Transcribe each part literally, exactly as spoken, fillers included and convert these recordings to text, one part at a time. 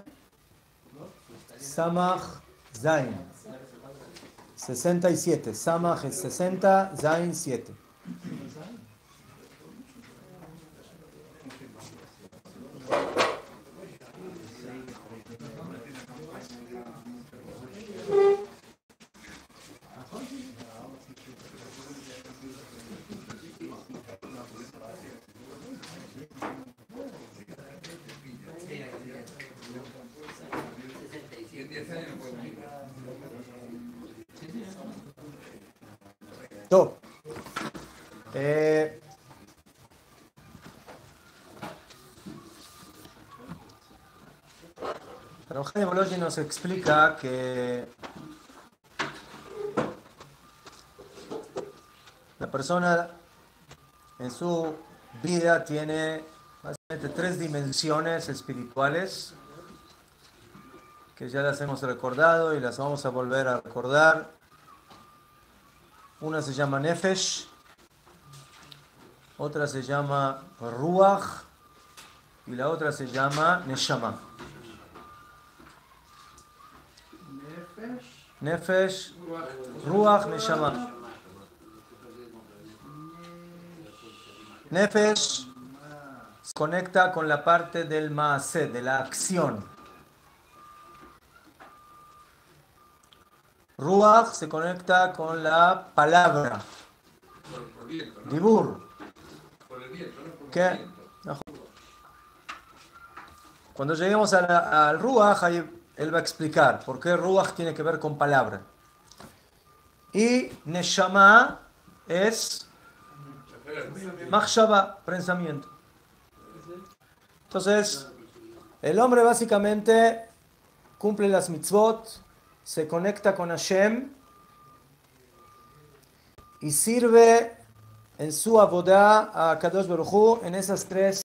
Samach Zain. sesenta y siete. Samach es sesenta, Zain siete. טוב, eh, Rabbi Volozhin nos explica que la persona en su vida tiene básicamente tres dimensiones espirituales que ya las hemos recordado y las vamos a volver a recordar. Una se llama Nefesh, otra se llama Ruach y la otra se llama Neshama. Nefesh, Ruach, Neshama. Nefesh se conecta con la parte del Maaseh, de la acción. Ruach se conecta con la palabra. Dibur. ¿Qué? Cuando lleguemos a la, al Ruach, ahí él va a explicar por qué Ruach tiene que ver con palabra. Y Neshama es Machshava, pensamiento. Entonces, el hombre básicamente cumple las mitzvot, se conecta con Hashem y sirve en su avodah a Kadosh Baruj Hu en esas tres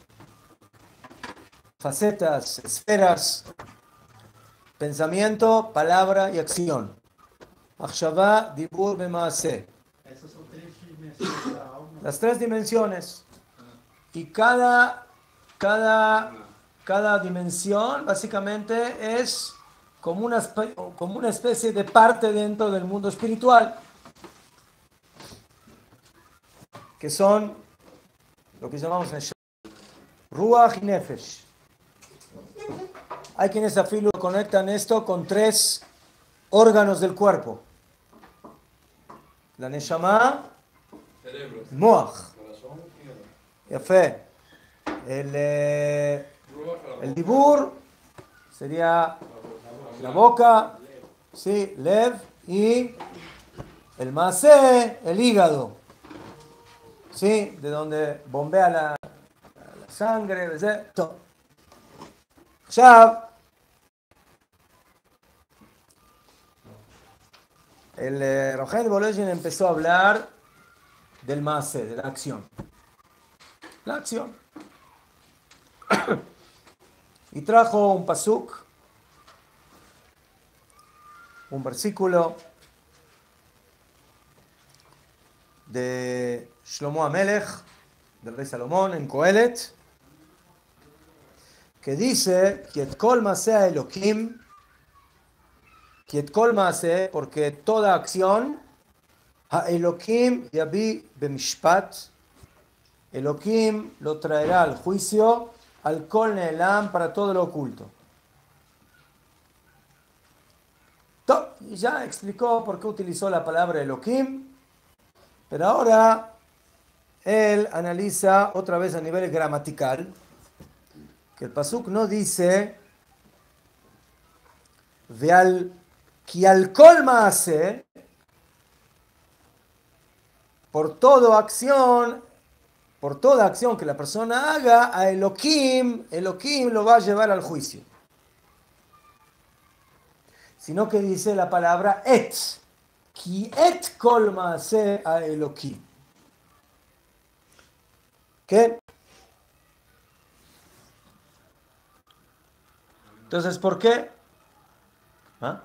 facetas, esferas: pensamiento, palabra y acción. Machshava, Dibur, Bemaaseh. Las tres dimensiones. Y cada, cada, cada dimensión básicamente es como una, como una especie de parte dentro del mundo espiritual, que son lo que llamamos Ruach y Nefesh. Hay quienes afilo conectan esto con tres órganos del cuerpo: la Neshama, Moach, Yafé, el, eh, el Dibur sería la boca, sí, Lev, y el Maaseh, el hígado, sí, de donde bombea la, la sangre, todo. Ya el eh, Rabbi Volozhin empezó a hablar del Maaseh, de la acción. La acción. Y trajo un pasuk, un versículo de Shlomo HaMelech, del rey Salomón, en Coelet, que dice: Kiet kol maaseh Elokim, Kiet kol maaseh, porque toda acción, ha Elokim yabi bemishpat, Elokim lo traerá al juicio, al kol ne'elam, para todo lo oculto. Y ya explicó por qué utilizó la palabra Elokim, pero ahora él analiza otra vez a nivel gramatical que el pasuk no dice Veal ki al kol maaseh, por toda acción, por toda acción que la persona haga, a Elokim, Elokim lo va a llevar al juicio. Sino que dice la palabra et, ki et kol maaseh a Elokim. ¿Qué? Entonces, ¿por qué? ¿Ah?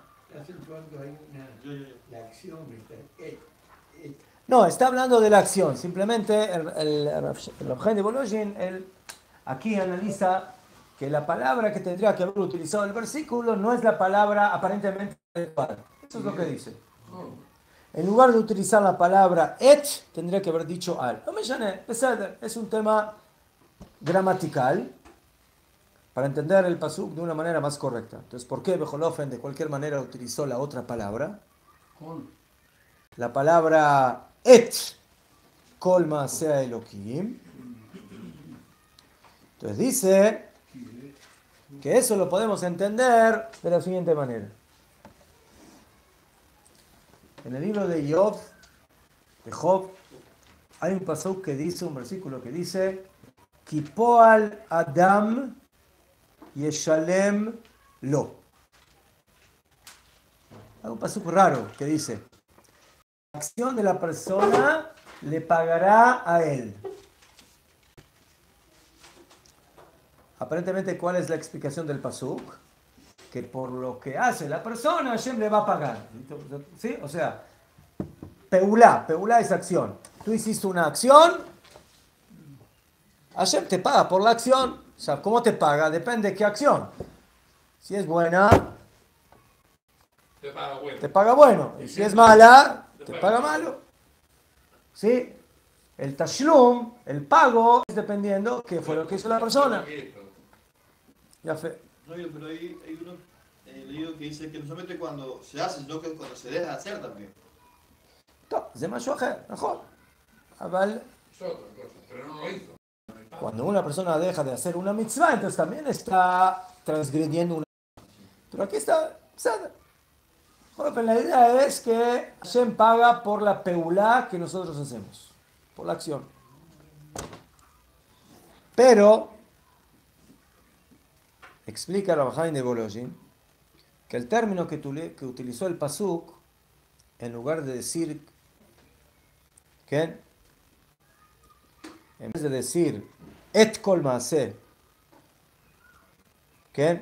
No, está hablando de la acción. Simplemente el, el, el Rabbi Volozhin, él aquí analiza que la palabra que tendría que haber utilizado el versículo no es la palabra aparentemente adecuada. Eso es lo que dice. En lugar de utilizar la palabra et, tendría que haber dicho al. No me llané, es un tema gramatical para entender el pasuk de una manera más correcta. Entonces, ¿por qué Bejolofen de cualquier manera utilizó la otra palabra? La palabra et, kol ma'aseh Elohim. Entonces dice que eso lo podemos entender de la siguiente manera. En el libro de Job, de Job, hay un pasuk que dice, un versículo que dice, Kipoal Adam Yeshalem Lo. Hay un pasuk raro que dice, la acción de la persona le pagará a él. Aparentemente, ¿cuál es la explicación del pasuk? Que por lo que hace la persona, Hashem le va a pagar. ¿Sí? O sea, peulá, peulá es acción. Tú hiciste una acción, Hashem te paga por la acción. O sea, ¿cómo te paga? Depende de qué acción. Si es buena, te paga bueno. Te paga bueno. Y si es mala, te paga malo. ¿Sí? El tashlum, el pago, es dependiendo qué fue lo que hizo la persona. Ya fe. No, pero hay, hay uno eh, leído que dice que no solamente cuando se hace, sino que cuando se deja de hacer también. No, זה משהו אחר, נכון. אבל Es otra cosa, pero no lo hizo. cuando una persona deja de hacer una mitzvah, entonces también está transgrediendo una. Pero aquí está, bueno, la idea es que Hashem paga por la peulá que nosotros hacemos, por la acción. Pero explica Rav Chaim de Volozhin que el término que, que utilizó el pasuk, en lugar de decir que en vez de decir et kol maaseh, que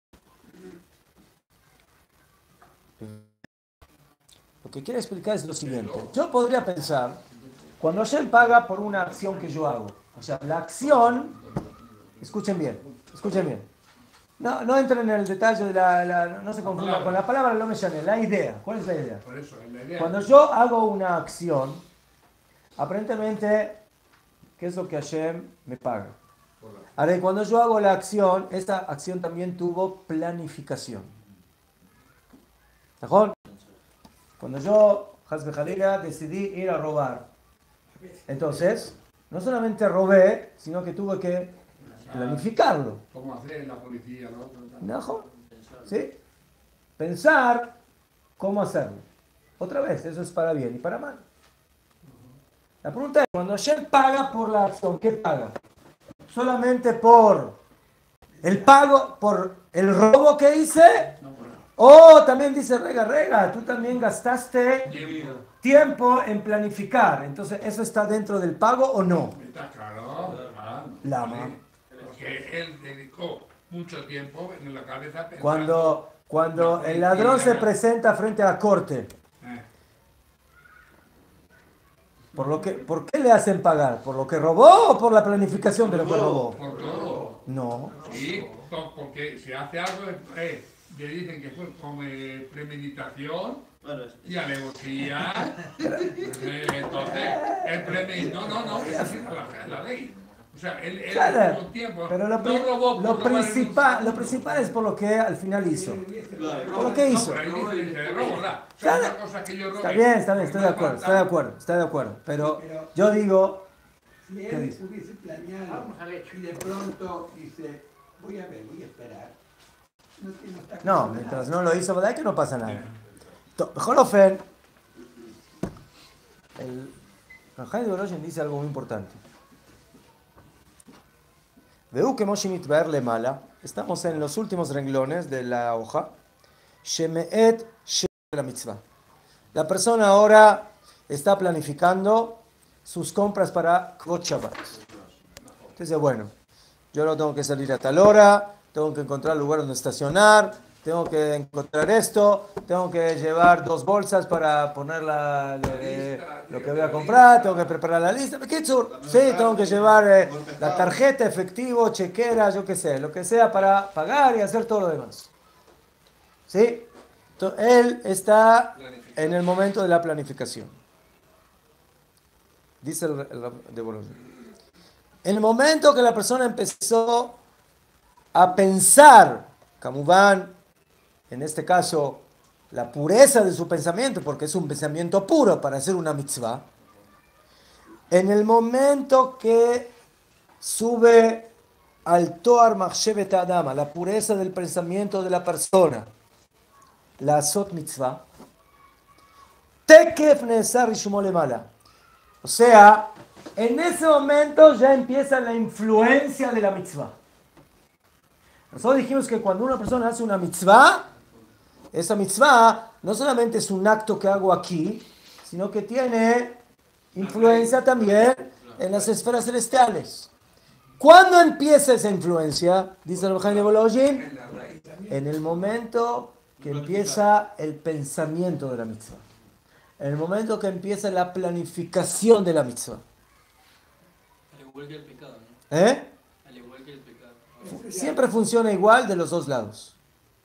lo que quiere explicar es lo siguiente. Yo podría pensar, cuando Hashem paga por una acción que yo hago, o sea, la acción, escuchen bien, escuchen bien. No, no entren en el detalle de la, la no se confundan con la palabra, no me llamen, la idea. ¿Cuál es la idea? Por eso, la idea. Cuando yo hago una acción, aparentemente, ¿qué es lo que Hashem me paga? Ahora, cuando yo hago la acción, esta acción también tuvo planificación. ¿Mejor? Cuando yo, Hasbe Jalila, decidí ir a robar, entonces, no solamente robé, sino que tuve que planificarlo. ¿Cómo hacer la policía? ¿No? ¿Mejor? ¿Sí? Pensar cómo hacerlo. Otra vez, eso es para bien y para mal. La pregunta es, cuando Hashem paga por la acción, ¿qué paga? ¿Solamente por el pago, por el robo que hice? O también dice, rega, rega, tú también gastaste Tiempo. tiempo en planificar. Entonces, ¿eso está dentro del pago o no? Está claro. Ah, Lama. Porque él dedicó mucho tiempo en la cabeza pensando. Cuando, cuando el ladrón se presenta frente a la corte, Eh, ¿por, lo que, ¿por qué le hacen pagar? ¿Por lo que robó o por la planificación de lo que robó? por todo. No. Sí, to- porque si hace algo, eh, le dicen que fue con eh, premeditación Bueno, es- y alevosía. Eh, entonces, el premeditación. No, no, no, es así la, la ley. O sea, él, él Claro, tuvo tiempo. pero lo, pri- no robó por lo robar el- principal, lo principal es por lo que al final hizo. claro. ¿Por lo que hizo? No, pero ahí dice, dice, robo, ¿verdad? O sea, Claro. una cosa que yo robé, Está bien, está bien, estoy de me acuerdo, falta- estoy de acuerdo, estoy de acuerdo. Pero yo digo, Si ¿Qué él dice? hubiese planeado y de pronto dice, voy a ver, voy a esperar. No, no, está no, pasando mientras nada. no lo hizo, ¿verdad? Que no pasa nada. To- Mejor Ofen, el Rav de Volozhin dice algo muy importante. Veu que Moshimit verle mala. Estamos en los últimos renglones de la hoja. Shemeet she la mitzvah. La persona ahora está planificando sus compras para Kvot Shabbat. Entonces, bueno, yo no tengo que salir a tal hora, tengo que encontrar lugar donde estacionar, tengo que encontrar esto, tengo que llevar dos bolsas para poner la, eh, lo que voy a comprar, tengo que preparar la lista. Sí, tengo que llevar eh, la tarjeta, efectivo, chequera, yo qué sé, lo que sea para pagar y hacer todo lo demás. ¿Sí? Entonces, él está en el momento de la planificación. Dice el, el, el de Bologna. En el momento que la persona empezó a pensar, Kamubán, en este caso, la pureza de su pensamiento, porque es un pensamiento puro para hacer una mitzvah, en el momento que sube al Toar Machshevet Adama, la pureza del pensamiento de la persona, la Asot Mitzvah, Tekef Nesar Rishumole Mala. O sea, en ese momento ya empieza la influencia de la mitzvah. Nosotros dijimos que cuando una persona hace una mitzvah, esa mitzvah no solamente es un acto que hago aquí, sino que tiene influencia también en las esferas celestiales. ¿Cuándo empieza esa influencia? Dice el Jaime Bolojin, en el momento que empieza el pensamiento de la mitzvah. En el momento que empieza la planificación de la mitzvah. Al igual que el pecado, ¿no? ¿Eh? Al igual que el pecado. Siempre funciona igual de los dos lados.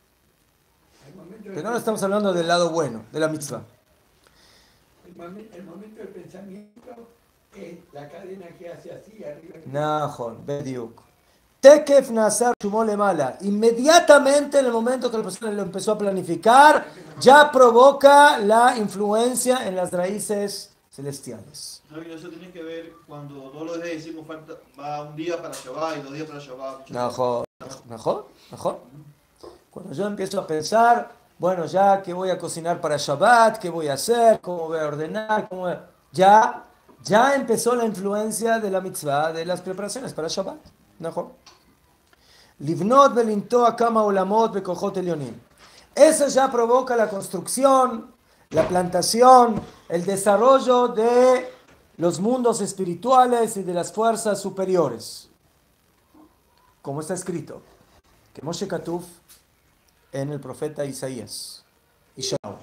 Pero no estamos hablando del lado bueno, de la mitzvah. El, momen, el momento del pensamiento es la cadena que hace así arriba. Nahon, Bediuk. Tekef Nazar Shumole Mala. Inmediatamente en el momento que la persona lo empezó a planificar, ya provoca la influencia en las raíces celestiales. Javi, eso tiene que ver cuando todos los días decimos falta, va un día para Shabbat y dos días para Shabbat. Nahon, Nahon, Nahon. Cuando yo empiezo a pensar, bueno, ya que voy a cocinar para Shabbat, qué voy a hacer, cómo voy a ordenar, cómo voy a... ya, ya empezó la influencia de la mitzvah, de las preparaciones para Shabbat. Nahon. Livnot belintoa kama olamot bekojot elionim. Eso ya provoca la construcción, la plantación, el desarrollo de los mundos espirituales y de las fuerzas superiores. Como está escrito, que Moshe Katuf en el profeta Isaías, Ishayahu,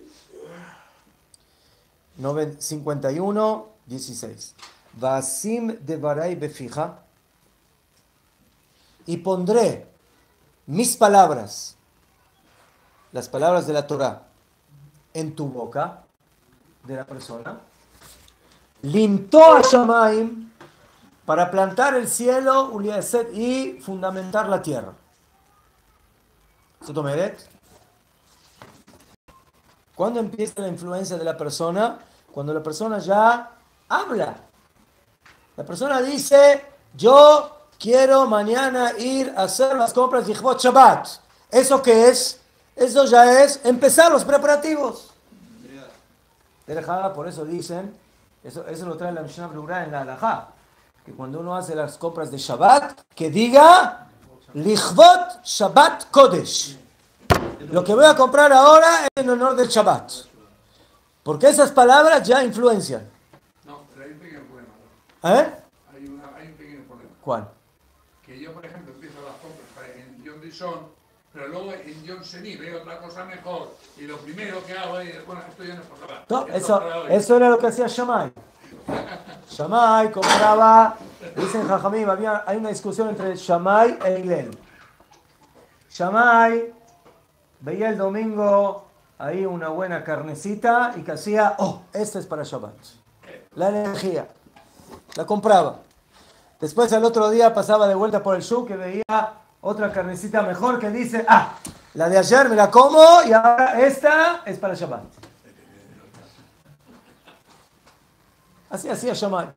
cincuenta y uno, dieciséis. Vasim devarai befija, y pondré mis palabras, las palabras de la Torah, en tu boca de la persona. Limtó a Shamaim, para plantar el cielo y fundamentar la tierra. ¿Cuándo empieza la influencia de la persona? Cuando la persona ya habla. La persona dice, yo quiero mañana ir a hacer las compras de Yichvot Shabbat. ¿Eso qué es? Eso ya es empezar los preparativos. Por eso dicen, eso, eso lo trae la Mishnah Berurah en la Halajá, que cuando uno hace las compras de Shabbat, que diga Lichvot Shabbat Kodesh. Lo que voy a comprar ahora es en honor del Shabbat. Porque esas palabras ya influencian. No, pero hay un pequeño problema. ¿Eh? Hay, una, hay un pequeño problema. ¿Cuál? Que yo, por ejemplo, empiezo las compras en John Dixon, pero luego en John Sení veo otra cosa mejor. Y lo primero que hago es, bueno, esto ya no es para Shabbat. No, Esto eso, es para hoy. eso era lo que hacía Shammai. Shammai compraba, dicen Jajamim, había, hay una discusión entre Shammai e Hillel. Shammai veía el domingo ahí una buena carnecita y que hacía, oh, esta es para Shabbat. La energía. La compraba. Después al otro día pasaba de vuelta por el shuk que veía otra carnecita mejor que dice, ah, la de ayer me la como y ahora esta es para Shabbat. Así hacía Shammai.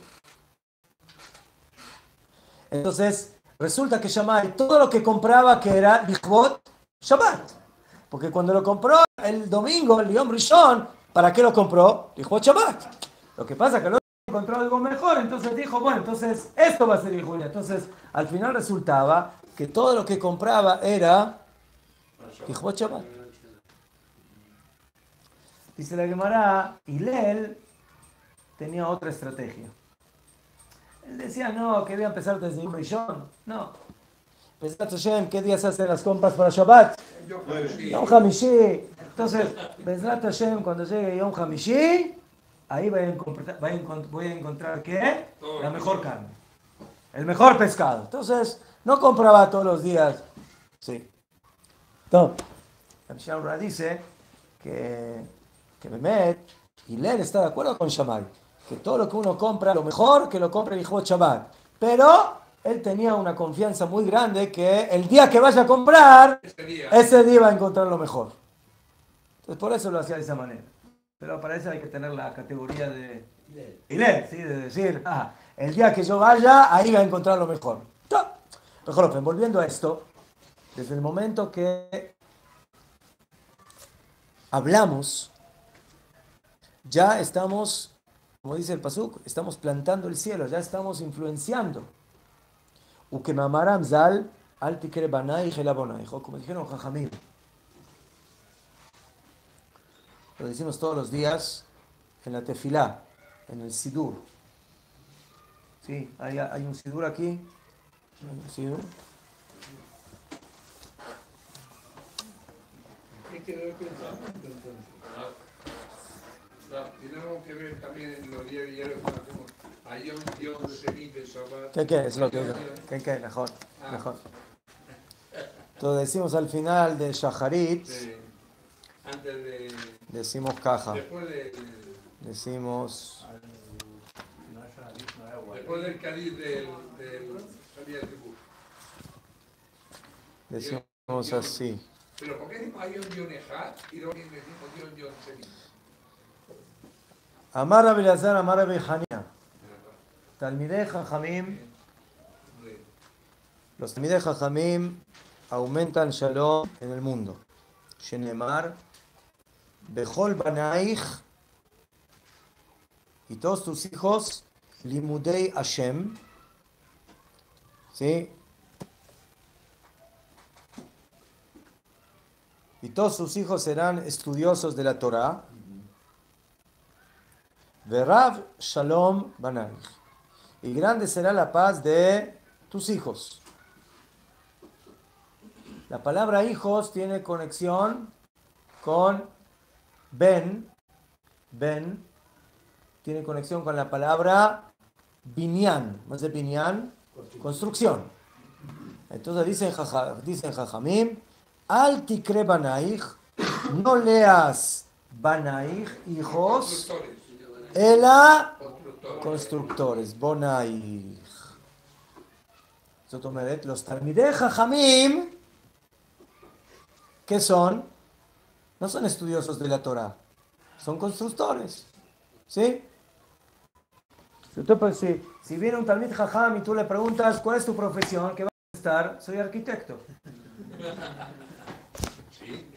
Entonces, resulta que Shammai, todo lo que compraba que era Lichvot Shabbat. Porque cuando lo compró el domingo, el Yom Rishon, ¿para qué lo compró? Lichvot Shabbat. Lo que pasa es que luego encontró algo mejor, entonces dijo, bueno, entonces esto va a ser Lichvot. Entonces, al final resultaba que todo lo que compraba era Lichvot Shabbat. Dice la Gemara, Hillel tenía otra estrategia. Él decía, no, que voy a empezar desde un rishon. No. Bezrat Hashem, ¿qué días hacen las compras para Shabbat? Yo creo que sí. Yom Hamishi. Entonces, Bezrat Hashem, cuando llegue Yom Hamishi, ahí voy a encontrar, voy a encont- voy a encontrar ¿qué? La mejor carne. El mejor pescado. Entonces, no compraba todos los días. Sí. Entonces, el Shamra dice que, que Mehmet, Hillel está de acuerdo con Shammai, que todo lo que uno compra, lo mejor que lo compre el hijo de Shabbat. Pero él tenía una confianza muy grande que el día que vaya a comprar, Ese día. ese día va a encontrar lo mejor. Entonces, por eso lo hacía de esa manera. Pero para eso hay que tener la categoría de Hillel, ¿sí? De decir, ah, el día que yo vaya, ahí va a encontrar lo mejor. Mejor, volviendo a esto, desde el momento que hablamos, ya estamos, como dice el Pasuk, estamos plantando el cielo, ya estamos influenciando. Ukemamaram zal al tikre banaich el abonaich, como dijeron Jajamim. Lo decimos todos los días en la tefilá, en el sidur. Sí, hay, hay un sidur aquí. Hay un sidur. Hay que ver pensamiento entonces. Tenemos que ver también en los días diarios cuando hacemos Ayom Yom Sheni de Shabbat. ¿Qué qué? Es lo que ¿Qué qué? Mejor, mejor. Entonces decimos al final de Shacharit, Sí. Antes de. decimos caja. Después de. Decimos, Después del Cádiz del. del Salía del Tibú. decimos así. Pero ¿por qué decimos Ayom Yom Ejad y luego decimos Yom Yom Sheni? Amar Rabbi Elazar, Amar Rabbi Hanina. Talmidei Jajamim. Los Talmidei Jajamim aumentan Shalom en el mundo. Shenemar, Bechol Banaich, y todos tus hijos, Limudei Hashem. ¿Sí? Y todos sus hijos serán estudiosos de la Torah. Verav Shalom Banaich. Y grande será la paz de tus hijos. La palabra hijos tiene conexión con Ben. Ben tiene conexión con la palabra binyan. ¿Más de binyan? Construcción. Entonces dicen, jaja, dicen Jajamim, al tikre banaich, no leas banaich, hijos, Constructores. ela Constructores. constructores, bonaich. זאת אומרת, los talmidei Jajamim, ¿qué son? No son estudiosos de la Torah, son constructores. ¿Sí? Entonces, si, si viene un talmid Jajam y tú le preguntas, ¿cuál es tu profesión? ¿Qué va a estar? Soy arquitecto. Sí,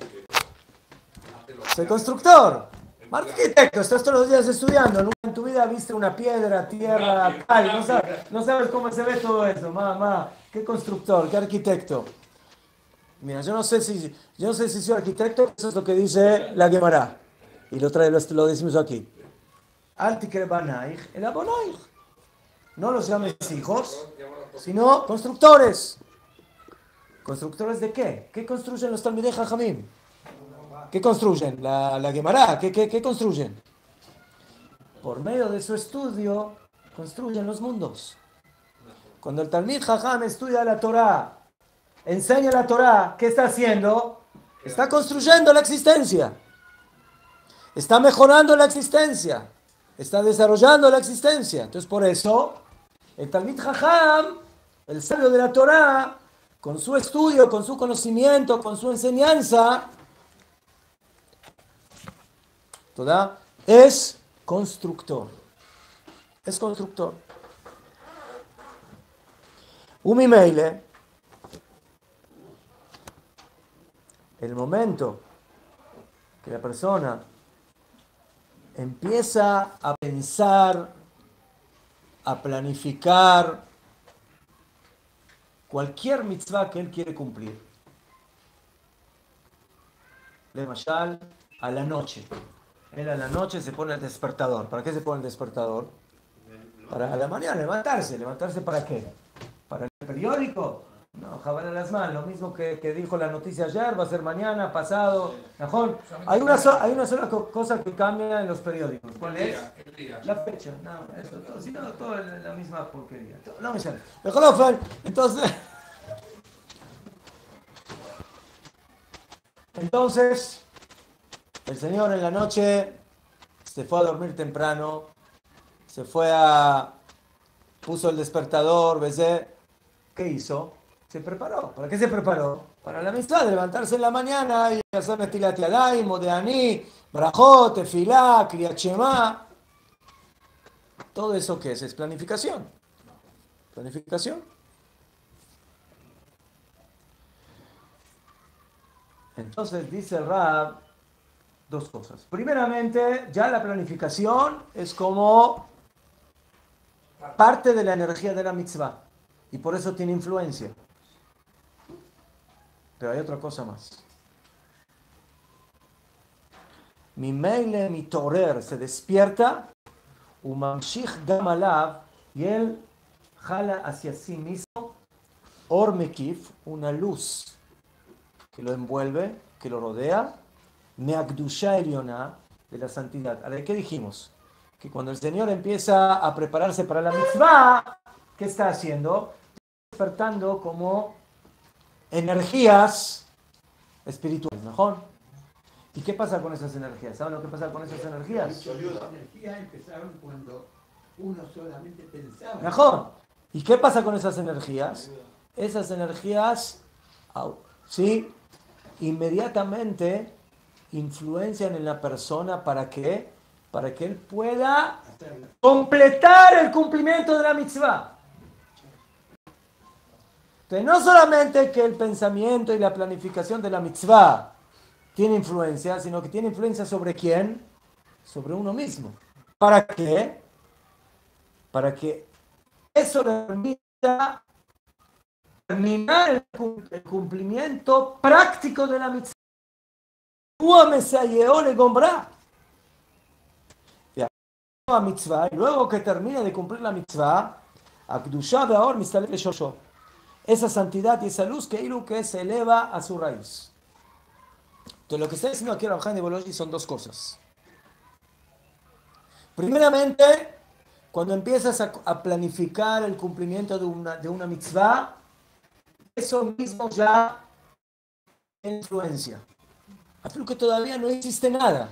Soy constructor. Arquitecto, estás todos los días estudiando. Nunca en tu vida viste una piedra, tierra, cal. No sabes, no sabes cómo se ve todo eso. Mamá, ¿qué constructor? ¿Qué arquitecto? Mira, yo no sé si, yo no sé si soy arquitecto. Eso es lo que dice la Gemara. Y lo, trae, lo, lo decimos aquí. Al tikre banaich, el abonaich. No los llames hijos, sino constructores. ¿Constructores de qué? ¿Qué construyen los talmidei Jajamim? ¿Qué construyen? La, la Gemara, ¿qué, qué, ¿qué construyen? Por medio de su estudio, construyen los mundos. Cuando el Talmid Jajam estudia la Torah, enseña la Torah, ¿qué está haciendo? Está construyendo la existencia. Está mejorando la existencia. Está desarrollando la existencia. Entonces, por eso, el Talmid Jajam, el sabio de la Torah, con su estudio, con su conocimiento, con su enseñanza, ¿toda? Es constructor. Es constructor. Umimeile, el momento que la persona empieza a pensar, a planificar cualquier mitzvah que él quiere cumplir. Le mashal a la noche. Él a la noche se pone el despertador. ¿Para qué se pone el despertador? Para a la mañana levantarse. ¿Levantarse para qué? ¿Para el periódico? No, Jabal Alasman, lo mismo que, que dijo la noticia ayer, va a ser mañana, pasado. Mejor. Hay una, so, hay una sola co cosa que cambia en los periódicos. ¿Cuál es? La fecha. No, eso, todo, si no, todo es la misma porquería. No me sale. Mejor, entonces. Entonces, el señor en la noche se fue a dormir temprano, se fue a. Puso el despertador, besé. ¿Qué hizo? Se preparó. ¿Para qué se preparó? Para la mitzvah de levantarse en la mañana y hacer Netilat Yadayim, Modeaní, Brajot, Tefilá, Kriyat Shema. Todo eso ¿qué es? Es planificación. Planificación. Entonces dice el Rab dos cosas. Primeramente, ya la planificación es como parte de la energía de la mitzvah y por eso tiene influencia. Pero hay otra cosa más. Mi meile, mi torer, se despierta, umamshich gam alav, y él jala hacia sí mismo, or mekif, una luz que lo envuelve, que lo rodea, meakdusha elioná, de la santidad. Ahora, ¿qué dijimos? Que cuando el Señor empieza a prepararse para la mitzvah, ¿qué está haciendo? Despertando como energías espirituales, ¿mejor? ¿Y qué pasa con esas energías? ¿Saben lo que pasa con esas energías? Las energías empezaron cuando uno solamente pensaba. Mejor. ¿Y qué pasa con esas energías? Esas energías, ¿sí? Inmediatamente influencian en la persona para que, para que él pueda completar el cumplimiento de la mitzvah. Entonces, no solamente que el pensamiento y la planificación de la mitzvah tiene influencia, sino que tiene influencia sobre quién, sobre uno mismo. ¿Para qué? Para que eso le permita terminar el cumplimiento práctico de la mitzvah. Y luego que termine de cumplir la mitzvah, esa santidad y esa luz que, que se eleva a su raíz. Entonces lo que está diciendo aquí Rav Chaim de Volozhin son dos cosas. Primeramente, cuando empiezas a, a planificar el cumplimiento de una, de una mitzvah, eso mismo ya tiene influencia. Afirmo que todavía no existe nada.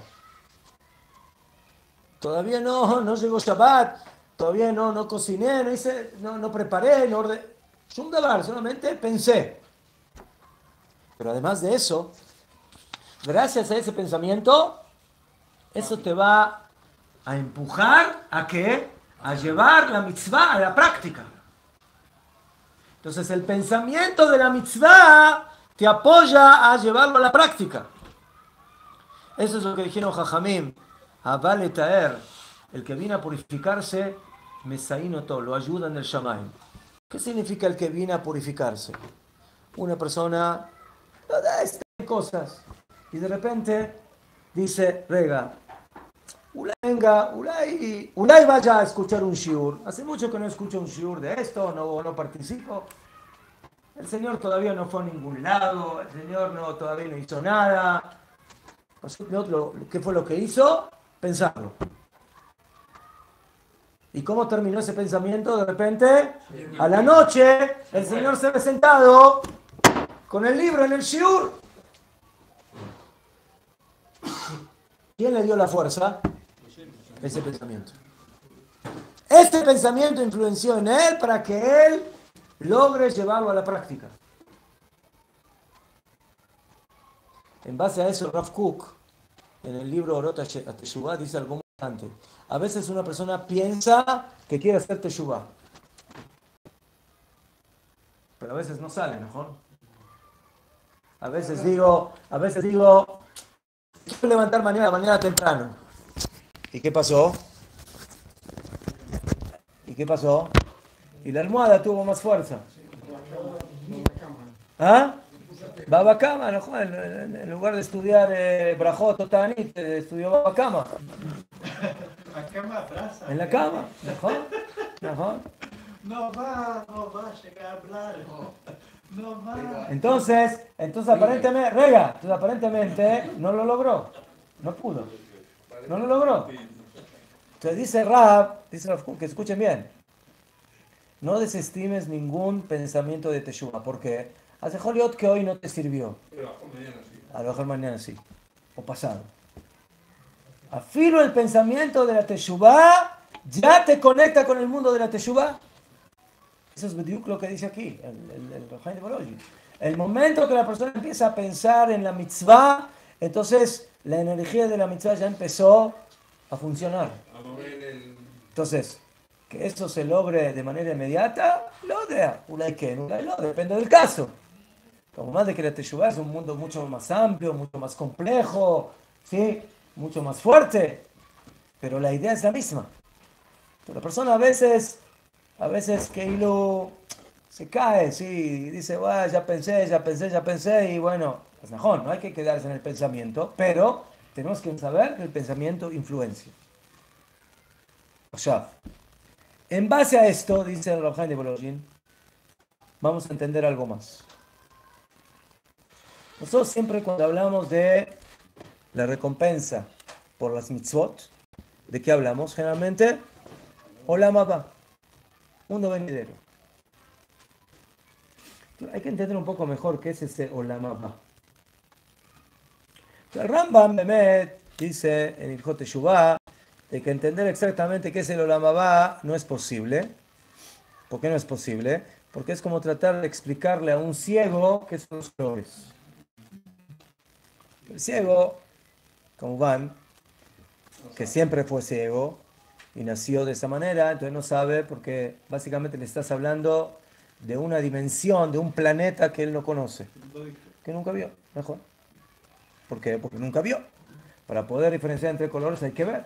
Todavía no, no llegó Shabbat, todavía no, no cociné, no, hice, no, no preparé, no ordené. Shum davar, solamente pensé. Pero además de eso, gracias a ese pensamiento, eso te va a empujar a qué? A llevar la mitzvah a la práctica. Entonces el pensamiento de la mitzvah te apoya a llevarlo a la práctica. Eso es lo que dijeron Jajamim. Abal etaer, el que viene a purificarse, mesainoto, lo ayuda en el Shamayim. ¿Qué significa el que viene a purificarse? Una persona no da estas cosas y de repente dice, rega, ulay venga, ulay, ulay vaya a escuchar un shiur. Hace mucho que no escucho un shiur de esto, no, no participo. El Señor todavía no fue a ningún lado, el Señor no, todavía no hizo nada. ¿Qué fue lo que hizo? Pensarlo. ¿Y cómo terminó ese pensamiento? De repente, a la noche, el Señor se ve sentado con el libro en el shiur. ¿Quién le dio la fuerza? Ese pensamiento. Este pensamiento influenció en él para que él logre llevarlo a la práctica. En base a eso, Rav Kook, en el libro Orot HaTeshuvah, dice algo muy importante. A veces una persona piensa que quiere hacer Teshuvah, pero a veces no sale, mejor. A veces digo, a veces digo, quiero levantar mañana, mañana temprano. ¿Y qué pasó? ¿Y qué pasó? Y la almohada tuvo más fuerza. ¿Ah? Baba Kama, ¿no? En, en, en lugar de estudiar eh, Brajot o Tanit, eh, estudió Baba Kama. En la cama, mejor, mejor. No va, no va a llegar a hablar. No va. Entonces, entonces aparentemente, rega, entonces aparentemente no lo logró, no pudo, no lo logró. Entonces dice Rab, dice Rav Kook, que escuchen bien, no desestimes ningún pensamiento de Teshuvah, porque hace Joliot que hoy no te sirvió, a lo mejor mañana sí, o pasado. Afilo el pensamiento de la Teshuvah, ya te conecta con el mundo de la Teshuvah. Eso es lo que dice aquí, el, el, el Rav Chaim de Volozhin. El momento que la persona empieza a pensar en la mitzvah, entonces la energía de la mitzvah ya empezó a funcionar. Entonces, que esto se logre de manera inmediata, lo de una que no, depende del caso. Como más de que la Teshuvah es un mundo mucho más amplio, mucho más complejo, ¿sí? Mucho más fuerte, pero la idea es la misma. Pero la persona a veces, a veces que hilo se cae, sí, dice, bueno, ya pensé, ya pensé, ya pensé, y bueno, pues mejor, no hay que quedarse en el pensamiento, pero tenemos que saber que el pensamiento influencia. O sea, en base a esto, dice el Rav Chaim de Volozhin, vamos a entender algo más. Nosotros siempre cuando hablamos de la recompensa por las mitzvot, ¿de qué hablamos? Generalmente, Olam Haba, mundo venidero. Hay que entender un poco mejor qué es ese Olam Haba. El Rambam Bemet dice en Ilhot Teshuvah de que entender exactamente qué es el Olam Haba no es posible. ¿Por qué no es posible? Porque es como tratar de explicarle a un ciego qué son los colores. El ciego, como Van, que siempre fue ciego y nació de esa manera, entonces no sabe porque básicamente le estás hablando de una dimensión, de un planeta que él no conoce, que nunca vio, mejor. ¿Por qué? Porque nunca vio. Para poder diferenciar entre colores hay que ver.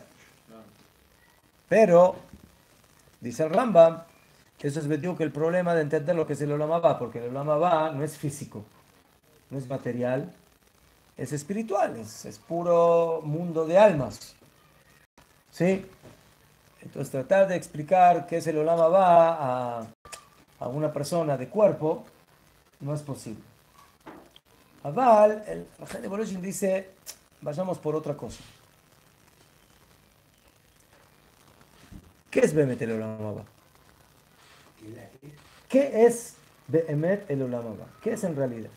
Pero, dice el Rambam, eso es que el problema de entender lo que es el Olam Haba, porque el Olam Haba no es físico, no es material, es espiritual, es, es puro mundo de almas. ¿Sí? Entonces tratar de explicar qué es el Olam Haba a, a una persona de cuerpo no es posible. Aval, el Rav Chaim de Volozhin dice, vayamos por otra cosa. ¿Qué es Behemet el Olam Haba? ¿Qué es Behemet el Olam Haba? ¿Qué es en realidad?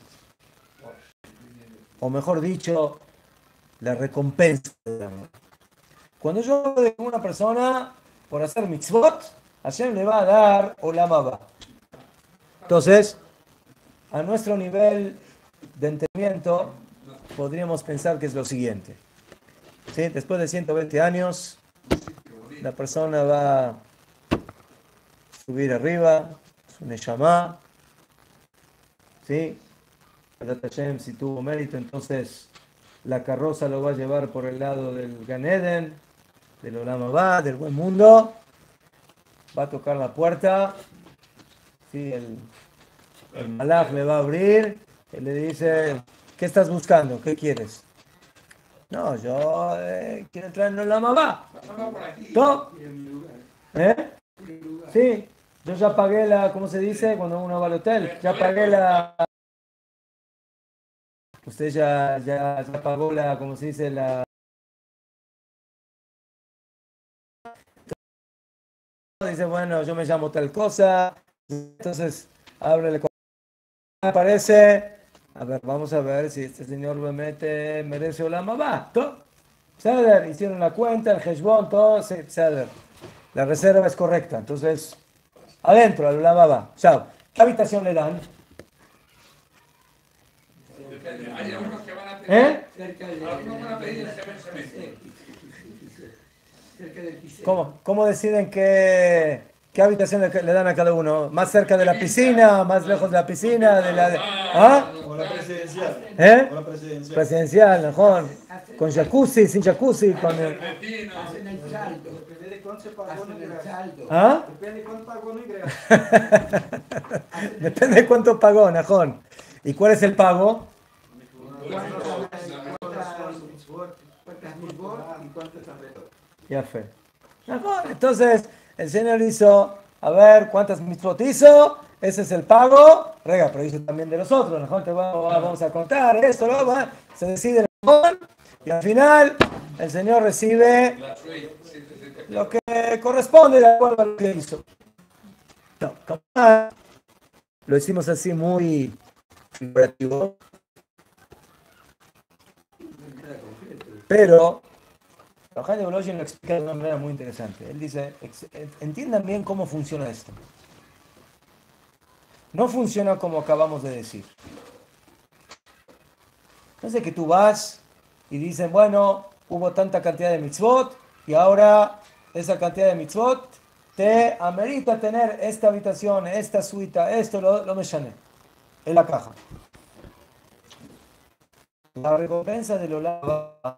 O mejor dicho, la recompensa del Olam Haba. Cuando yo hablo de una persona por hacer mitzvot, Hashem le va a dar Olam Haba. Entonces, a nuestro nivel de entendimiento, podríamos pensar que es lo siguiente. ¿Sí? Después de ciento veinte años, la persona va a subir arriba, su neshama, ¿sí? Hashem, si tuvo mérito, entonces la carroza lo va a llevar por el lado del Gan Eden, del Olam Haba, del buen mundo. Va a tocar la puerta, ¿sí? el, el malach le va a abrir y le dice, ¿qué estás buscando? ¿Qué quieres? No, yo eh, quiero entrar en el Olam Haba. ¿No? ¿Eh? Sí, yo ya pagué la, ¿cómo se dice? Cuando uno va al hotel, ya pagué la... Usted ya, ya, ya pagó la, ¿cómo se dice? La... Dice, bueno, yo me llamo tal cosa, entonces, ábrele. Me parece, a ver, vamos a ver si este señor Behemet merece Olam Haba. ¿Todo? Ceder, hicieron la cuenta, el heshbon, todo, sí, Ceder. La reserva es correcta, entonces, adentro, al Olam Haba. Chao. ¿Qué habitación le dan? Hay algunos que van a pedir, ¿Eh? algunos van a pedir el cemento. ¿Cómo, cómo deciden qué, qué habitación le, le dan a cada uno? ¿Más cerca de la piscina? ¿Más lejos de la piscina? De la, de, ¿ah? O la presidencial. ¿Eh? O la presidencial. Presidencial, mejor. Con jacuzzi, sin jacuzzi. Con el... Hacen el saldo. Depende de cuánto se pagó, no Hacen el ingreso. saldo. ¿Ah? Depende de cuánto pagó, no ingreso. Depende de cuánto pagó, Najón. ¿Y cuál es el pago? ¿Cuántas mil votos y cuántos alrededor? Ya fue. Najón. Entonces, el Señor hizo, a ver, ¿cuántas mitzvot hizo? ese es el pago. Rega, pero dice también de los otros. Nosotros vamos, vamos a contar esto, ¿no? Va, se decide el amor y al final el Señor recibe lo que corresponde de acuerdo a lo que hizo. No, lo hicimos así muy figurativo. Pero Rabbi de Volozhin lo explica de una manera muy interesante. Él dice, entiendan bien cómo funciona esto. No funciona como acabamos de decir. No es de que tú vas y dicen, bueno, hubo tanta cantidad de mitzvot y ahora esa cantidad de mitzvot te amerita tener esta habitación, esta suite, esto, lo, lo me llané, en la caja. La recompensa de lo lava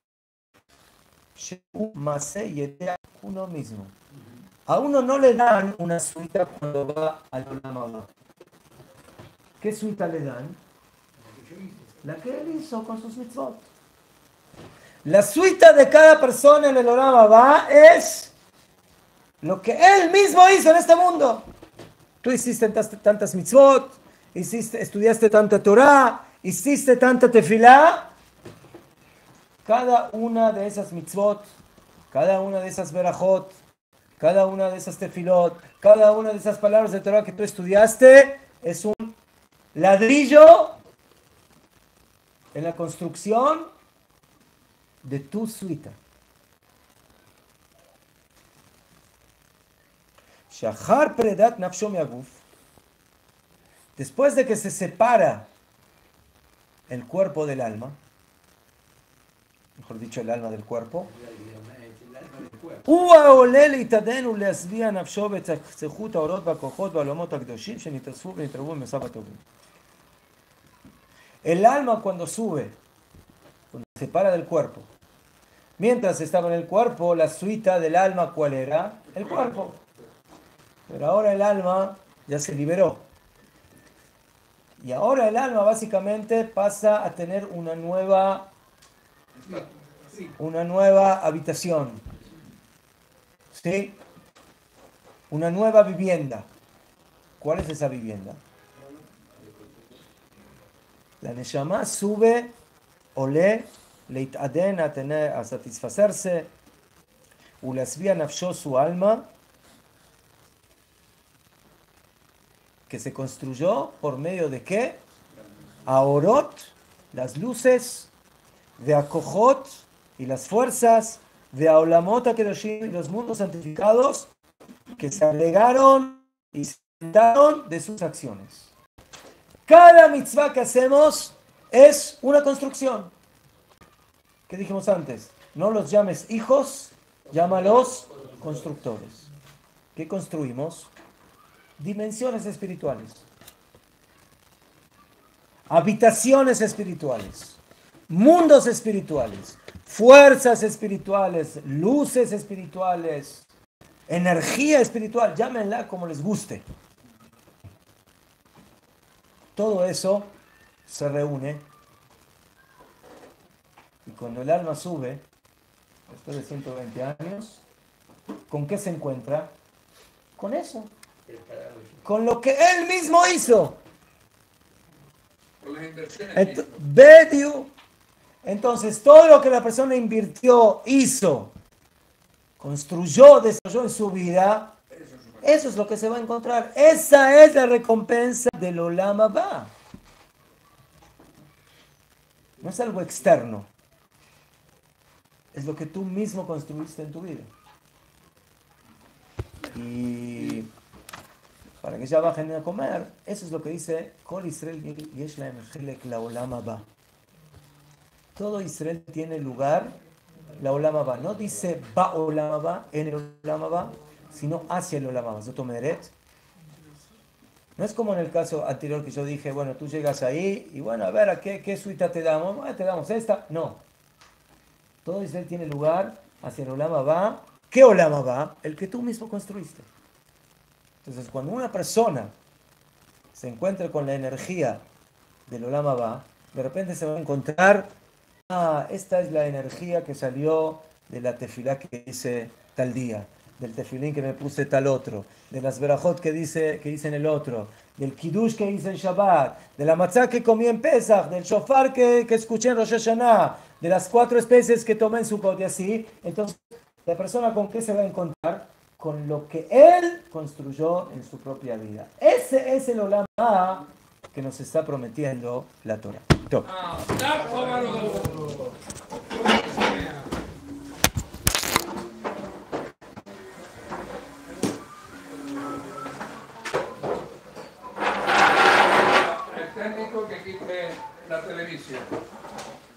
uno mismo. A uno no le dan una suite cuando va al Olam Haba. ¿Qué suite le dan? La que él hizo con sus mitzvot. La suite de cada persona en el Olam Haba es lo que él mismo hizo en este mundo. Tú hiciste tantas, tantas mitzvot, hiciste, estudiaste tanta Torah, hiciste tanta tefilá. Cada una de esas mitzvot, cada una de esas verajot, cada una de esas tefilot, cada una de esas palabras de Torah que tú estudiaste es un ladrillo en la construcción de tu suite. Shahar predat nafsho me'aguf. Después de que se separa el cuerpo del alma, mejor dicho, el alma del cuerpo, el alma cuando sube, cuando se separa del cuerpo, mientras estaba en el cuerpo, la suite del alma, ¿cuál era? El cuerpo. Pero ahora el alma ya se liberó. Y ahora el alma básicamente pasa a tener una nueva, una nueva habitación. ¿Sí? Una nueva vivienda. ¿Cuál es esa vivienda? La Neshama sube, olé, leitaden a tener, a satisfacerse, ulasvia nafsho, su alma, que se construyó por medio de qué? Aorot, las luces, de Akojot y las fuerzas, de Aolamot HaKedoshim y los mundos santificados que se agregaron y se sentaron de sus acciones. Cada mitzvah que hacemos es una construcción. ¿Qué dijimos antes? No los llames hijos, llámalos constructores. ¿Qué construimos? Dimensiones espirituales, habitaciones espirituales, mundos espirituales, fuerzas espirituales, luces espirituales, energía espiritual, llámenla como les guste. Todo eso se reúne y cuando el alma sube, después de ciento veinte años, ¿con qué se encuentra? Con eso. Con lo que él mismo hizo. Con las inversiones. Ent- Bedio. Entonces, todo lo que la persona invirtió, hizo, construyó, desarrolló en su vida, eso es lo que se va a encontrar. Esa es la recompensa del Olam Haba. No es algo externo. Es lo que tú mismo construiste en tu vida. Y para que ya bajen a comer, eso es lo que dice Kol Israel yesh lahem chelek laolam haba. Todo Israel tiene lugar la Olam Haba. No dice ba Olam Haba, en el Olam Haba, sino hacia el Olam Haba. Zot omeret. No es como en el caso anterior que yo dije, bueno, tú llegas ahí y bueno, a ver, ¿a qué, qué suite te damos? Ah, te damos esta. No. Todo Israel tiene lugar hacia el Olam Haba. ¿Qué Olam Haba? El que tú mismo construiste. Entonces, cuando una persona se encuentra con la energía del Olam Haba, de repente se va a encontrar, ah, esta es la energía que salió de la tefilá que hice tal día. del tefilín que me puse tal otro, de las verajot que dice, que dice en el otro, del kiddush que hice en Shabbat, de la matzá que comí en Pesach, del shofar que, que escuché en Rosh Hashanah, de las cuatro especies que tomé en Sukkot y así. Entonces, la persona con qué se va a encontrar, con lo que él construyó en su propia vida. Ese es el Olam Haba que nos está prometiendo la Torah. Top. Ah, ya, cómalo. El técnico que quite la televisión.